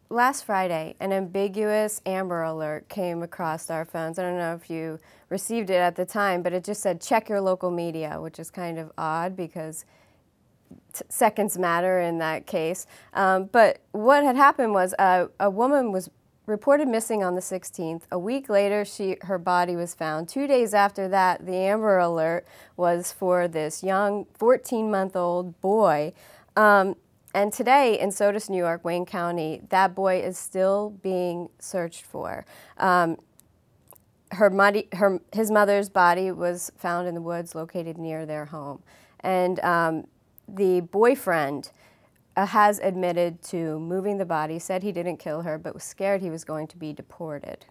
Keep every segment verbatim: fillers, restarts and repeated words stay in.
last Friday, an ambiguous Amber Alert came across our phones. I don't know if you received it at the time, but it just said, check your local media, which is kind of odd because t seconds matter in that case. Um, but what had happened was uh, a woman was reported missing on the sixteenth. A week later, she, her body was found. Two days after that, the Amber Alert was for this young fourteen-month-old boy. Um, And today in Sodus, New York, Wayne County, that boy is still being searched for. Um, her muddy, her, his mother's body was found in the woods located near their home. And um, the boyfriend uh, has admitted to moving the body, said he didn't kill her, but was scared he was going to be deported.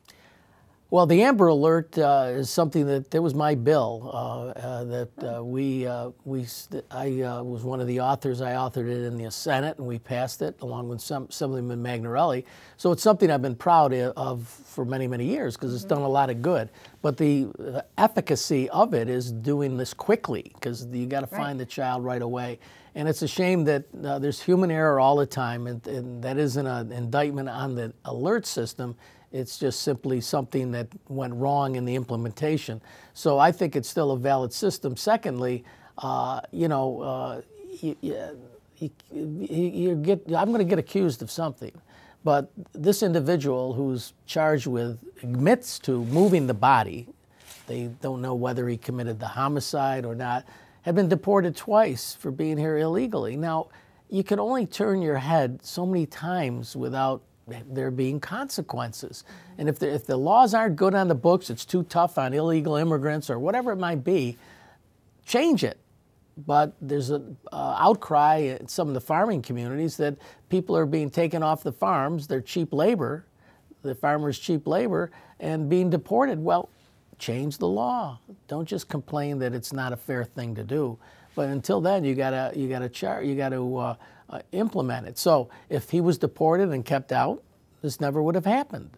Well, the Amber Alert uh, is something that, that was my bill uh, uh, that uh, we, uh, we I uh, was one of the authors. I authored it in the Senate, and we passed it along with some, Assemblyman Magnarelli. So it's something I've been proud of for many, many years because it's done a lot of good. But the uh, efficacy of it is doing this quickly because you got to find the child right away. And it's a shame that uh, there's human error all the time, and, and that isn't an indictment on the alert system. It's just simply something that went wrong in the implementation. So I think it's still a valid system. Secondly, uh, you know, uh, you, you, you get, I'm going to get accused of something. But this individual who's charged with admits to moving the body, they don't know whether he committed the homicide or not, had been deported twice for being here illegally. Now, you can only turn your head so many times without there being consequences. And if the, if the laws aren't good on the books, it's too tough on illegal immigrants or whatever it might be, change it. But there's an uh, outcry in some of the farming communities that people are being taken off the farms, they're cheap labor, the farmers' cheap labor, and being deported. Well, change the law. Don't just complain that it's not a fair thing to do. But until then, you gotta you gotta char you gotta uh, uh, implement it. So if he was deported and kept out, this never would have happened.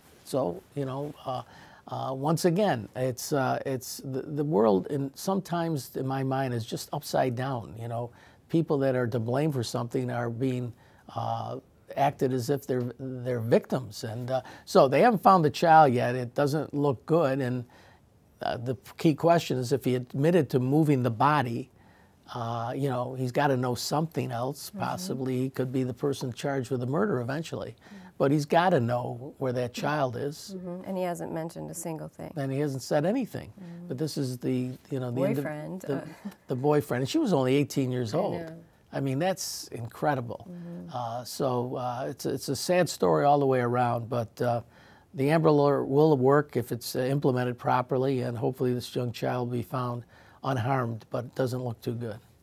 So you know, uh, uh, once again, it's uh, it's the, the world, and sometimes in my mind is just upside down. You know, people that are to blame for something are being uh, acted as if they're they're victims, and uh, so they haven't found the child yet. It doesn't look good, and uh, the key question is if he admitted to moving the body. Uh, you know, he's got to know something else. Possibly he could be the person charged with the murder eventually. Mm-hmm. But he's got to know where that child is. Mm-hmm. And he hasn't mentioned a single thing. And he hasn't said anything. Mm-hmm. But this is the, you know, the boyfriend. The, uh. the boyfriend. And she was only eighteen years old. I know. I mean, that's incredible. Mm-hmm. uh, so uh, it's, a, it's a sad story all the way around. But uh, the Amber Alert will work if it's uh, implemented properly. And hopefully this young child will be found unharmed, but it doesn't look too good.